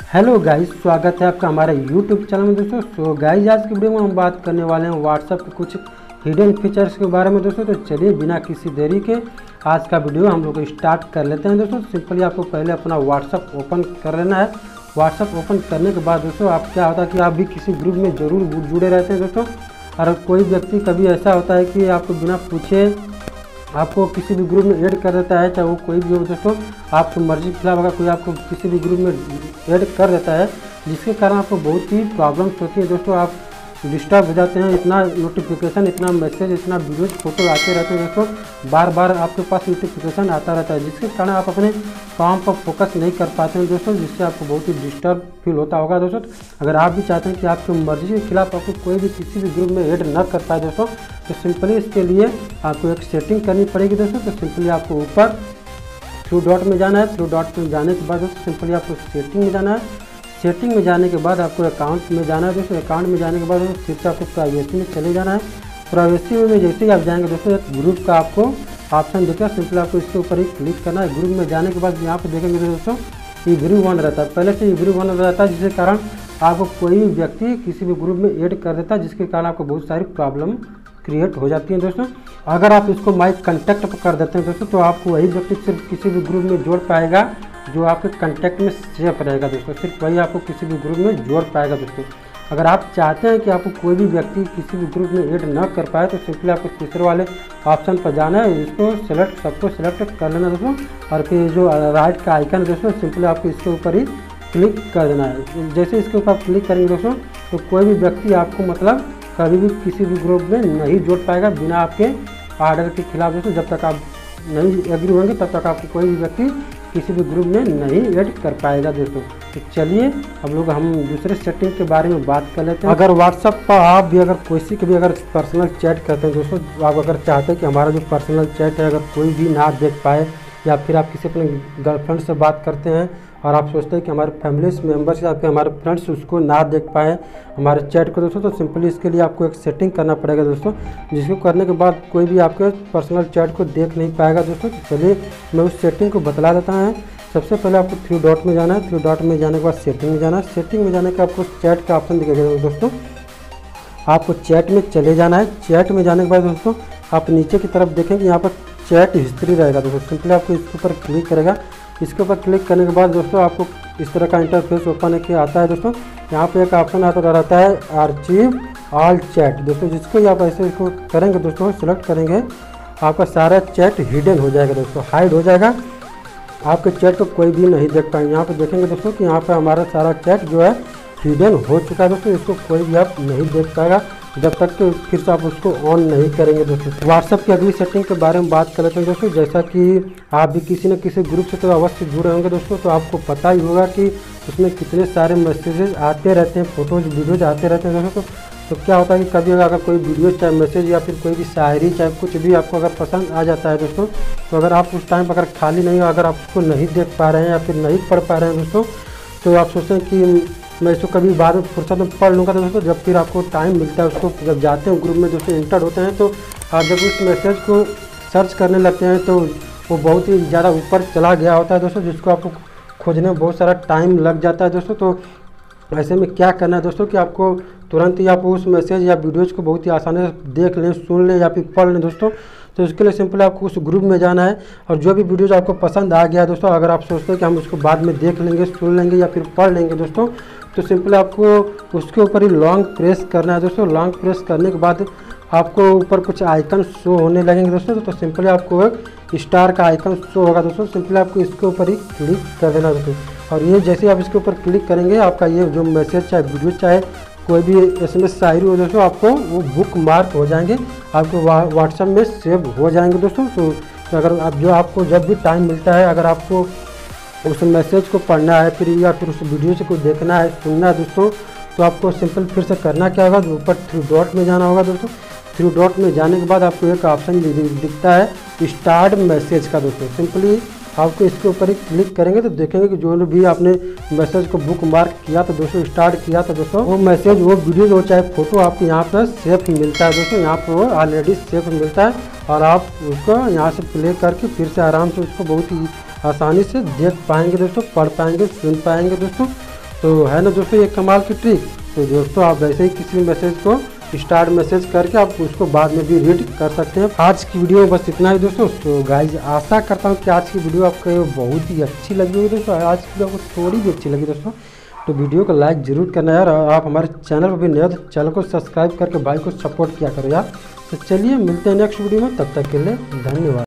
Hello guys, स्वागत है आपका हमारे यूट्यूब चैनल में दोस्तों। सो गाइस, आज की वीडियो में हम बात करने वाले हैं व्हाट्सएप के कुछ हिडन फीचर्स के बारे में दोस्तों। तो चलिए बिना किसी देरी के आज का वीडियो हम लोग स्टार्ट कर लेते हैं दोस्तों। सिंपली आपको पहले अपना व्हाट्सएप ओपन कर लेना है। व्हाट्सएप ओपन करने के बाद दोस्तों आप क्या होता है कि आप भी किसी ग्रुप में ज़रूर जुड़े रहते हैं दोस्तों। और कोई व्यक्ति कभी ऐसा होता है कि आपको बिना पूछे आपको किसी भी ग्रुप में ऐड कर देता है, चाहे वो कोई भी हो दोस्तों। आपकी मर्जी के खिलाफ अगर कोई आपको किसी भी ग्रुप में ऐड कर देता है, जिसके कारण आपको बहुत ही प्रॉब्लम्स होती है दोस्तों। आप डिस्टर्ब हो जाते हैं, इतना नोटिफिकेशन, इतना मैसेज, इतना वीडियोज फोटो आते रहते हैं दोस्तों। बार बार आपके पास नोटिफिकेशन आता रहता है, जिसके कारण आप अपने काम पर फोकस नहीं कर पाते हैं दोस्तों, जिससे आपको बहुत ही डिस्टर्ब फील होता होगा दोस्तों। अगर आप भी चाहते हैं कि आपकी मर्जी के खिलाफ आपको कोई भी किसी भी ग्रुप में ऐड न कर पाए दोस्तों, तो सिंपली इसके लिए आपको एक सेटिंग करनी पड़ेगी दोस्तों। तो सिंपली आपको ऊपर थ्रू डॉट में जाना है। थ्रू डॉट में जाने के बाद दोस्तों सिंपली आपको सेटिंग में जाना है। सेटिंग में जाने के बाद आपको अकाउंट में जाना है दोस्तों। अकाउंट में जाने के बाद फिर से आपको प्राइवेसी में चले जाना है। प्राइवेसी में जैसे ही आप जाएंगे दोस्तों, एक ग्रुप का आपको ऑप्शन दिखेगा। सिंपली आपको इसके ऊपर ही क्लिक करना है। ग्रुप में जाने के बाद यहाँ पे देखेंगे दोस्तों एवरीवन रहता है, पहले से एवरीवन रहता है, जिसके कारण आपको कोई भी व्यक्ति किसी भी ग्रुप में ऐड कर देता है, जिसके कारण आपको बहुत सारी प्रॉब्लम क्रिएट हो जाती है दोस्तों। अगर आप इसको माई कंटेक्ट पर कर देते हैं दोस्तों, तो आपको वही व्यक्ति सिर्फ किसी भी ग्रुप में जोड़ पाएगा जो आपके कंटेक्ट में सेफ रहेगा दोस्तों। सिर्फ वही आपको किसी भी ग्रुप में जोड़ पाएगा दोस्तों। अगर आप चाहते हैं कि आपको कोई भी व्यक्ति किसी भी ग्रुप में ऐड न कर पाए, तो सिंपली आपको तीसरे वाले ऑप्शन पर जाना है। इसको सबको सेलेक्ट कर लेना दोस्तों, और फिर जो राइट का आइकन है दोस्तों, सिंपली आपको इसके ऊपर ही क्लिक कर देना है। जैसे इसके ऊपर क्लिक करेंगे दोस्तों, तो कोई भी व्यक्ति आपको मतलब कभी भी किसी भी ग्रुप में नहीं जोड़ पाएगा बिना आपके ऑर्डर के खिलाफ दोस्तों। जब तक आप नहीं एग्री होंगे तब तक आपको कोई भी व्यक्ति किसी भी ग्रुप में नहीं ऐड कर पाएगा दोस्तों। तो चलिए हम दूसरे सेटिंग के बारे में बात कर लेते हैं। अगर व्हाट्सएप पर आप भी अगर किसी के भी अगर पर्सनल चैट करते हैं दोस्तों, आप अगर चाहते हैं कि हमारा जो पर्सनल चैट है अगर कोई भी ना देख पाए, या फिर आप किसी अपने गर्लफ्रेंड से बात करते हैं और आप सोचते हैं कि हमारे फैमिली मेम्बर्स या फिर हमारे फ्रेंड्स उसको ना देख पाए हमारे चैट को दोस्तों, तो सिंपली इसके लिए आपको एक सेटिंग करना पड़ेगा दोस्तों, जिसको करने के बाद कोई भी आपके पर्सनल चैट को देख नहीं पाएगा दोस्तों। तो चलिए मैं उस सेटिंग को बतला देता हूँ। सबसे पहले आपको थ्री डॉट में जाना है। थ्री डॉट में जाने के बाद सेटिंग में जाना है। सेटिंग में जाने के आपको चैट का ऑप्शन दिखेगा दोस्तों, आपको चैट में चले जाना है। चैट में जाने के बाद दोस्तों आप नीचे की तरफ देखेंगे, यहाँ पर चैट हिस्ट्री रहेगा दोस्तों। सिंपली आपको इसके ऊपर क्लिक करेगा। इसके ऊपर क्लिक करने के बाद दोस्तों आपको इस तरह का इंटरफेस ओपन के आता है दोस्तों। यहाँ पे एक ऑप्शन आता रहता है आर्चिव ऑल चैट दोस्तों, जिसको आप ऐसे इसको करेंगे दोस्तों, सेलेक्ट करेंगे, आपका सारा चैट हिडन हो जाएगा दोस्तों, हाइड हो जाएगा। आपके चैट को कोई भी नहीं देख पाएंगे। यहाँ पे देखेंगे दोस्तों कि यहाँ पे हमारा सारा चैट जो है हिडन हो चुका है दोस्तों। इसको कोई भी आप नहीं देख पाएगा जब तक कि फिर से आप उसको ऑन नहीं करेंगे दोस्तों। व्हाट्सएप की अगली सेटिंग के बारे में बात कर लेते हैं दोस्तों। जैसा कि आप भी किसी न किसी ग्रुप से तो अवश्य जुड़े होंगे दोस्तों, तो आपको पता ही होगा कि उसमें कितने सारे मैसेजेस आते रहते हैं, फोटोज वीडियोज आते रहते हैं दोस्तों। तो क्या होता है कि कभी अगर कोई वीडियो चाहे मैसेज या फिर कोई भी शायरी चाहे कुछ भी आपको अगर पसंद आ जाता है दोस्तों, तो अगर आप उस टाइम पर अगर खाली नहीं हो, अगर आप उसको नहीं देख पा रहे हैं या फिर नहीं पढ़ पा रहे हैं दोस्तों, तो आप सोचते हैं कि मैं इसको कभी बाद में फुर्सत में पढ़ लूँगा दोस्तों। जब फिर आपको टाइम मिलता है, उसको जब जाते हैं ग्रुप में दोस्तों, इंटर होते हैं, तो आप जब उस मैसेज को सर्च करने लगते हैं तो वो बहुत ही ज़्यादा ऊपर चला गया होता है दोस्तों, जिसको आपको खोजने में बहुत सारा टाइम लग जाता है दोस्तों। तो ऐसे में क्या करना है दोस्तों कि आपको तुरंत ही आप उस मैसेज या वीडियोज़ को बहुत ही आसानी से देख लें, सुन लें या फिर पढ़ लें दोस्तों। तो इसके लिए सिंपली आपको उस ग्रुप में जाना है, और जो भी वीडियोज़ आपको पसंद आ गया दोस्तों, अगर आप सोचते हैं कि हम उसको बाद में देख लेंगे, सुन लेंगे या फिर पढ़ लेंगे दोस्तों, तो सिंपली आपको उसके ऊपर ही लॉन्ग प्रेस करना है दोस्तों। लॉन्ग प्रेस करने के बाद आपको ऊपर कुछ आइकन शो होने लगेंगे दोस्तों। तो सिंपली आपको एक स्टार का आइकन शो होगा दोस्तों। सिंपली आपको इसके ऊपर ही क्लिक कर देना दोस्तों, और ये जैसे ही आप इसके ऊपर क्लिक करेंगे, आपका ये जो मैसेज चाहे वीडियो चाहे कोई भी SMS शायरी हो दोस्तों, आपको वो बुक मार्क हो जाएंगे, आपको व्हाट्सएप में सेव हो जाएंगे दोस्तों। तो अगर आप आपको जब भी टाइम मिलता है, अगर आपको उस मैसेज को पढ़ना है फिर या फिर उस वीडियो से कोई देखना है, सुनना है दोस्तों, तो आपको सिंपल फिर से करना क्या होगा, ऊपर थ्री डॉट में जाना होगा दोस्तों। थ्री डॉट में जाने के बाद आपको एक ऑप्शन दिखता है स्टार्ट मैसेज का दोस्तों। सिंपली आपको इसके ऊपर ही क्लिक करेंगे तो देखेंगे कि जो भी आपने मैसेज को बुक मार्क किया था दोस्तों, स्टार्ट किया था दोस्तों, वो मैसेज, वो वीडियो, वो चाहे फोटो आपको यहाँ पर सेफ मिलता है दोस्तों। यहाँ पर वो ऑलरेडी सेफ मिलता है, और आप उसको यहाँ से प्ले करके फिर से आराम से उसको बहुत ही आसानी से देख पाएंगे दोस्तों, पढ़ पाएंगे, सुन पाएंगे दोस्तों। तो है ना दोस्तों ये कमाल की ट्रिक। तो दोस्तों आप वैसे ही किसी मैसेज को स्टार्ट मैसेज करके आप उसको बाद में भी रीड कर सकते हैं। आज की वीडियो में बस इतना ही दोस्तों। तो गाइज आशा करता हूँ कि आज की वीडियो आपको बहुत ही अच्छी लगी होगी दोस्तों। आज की वीडियो आपको थोड़ी भी अच्छी लगी दोस्तों तो वीडियो को लाइक जरूर करना यार। और आप हमारे चैनल पर भी नए तो चैनल को सब्सक्राइब करके भाई को सपोर्ट किया करो यार। तो चलिए मिलते हैं नेक्स्ट वीडियो में, तब तक के लिए धन्यवाद।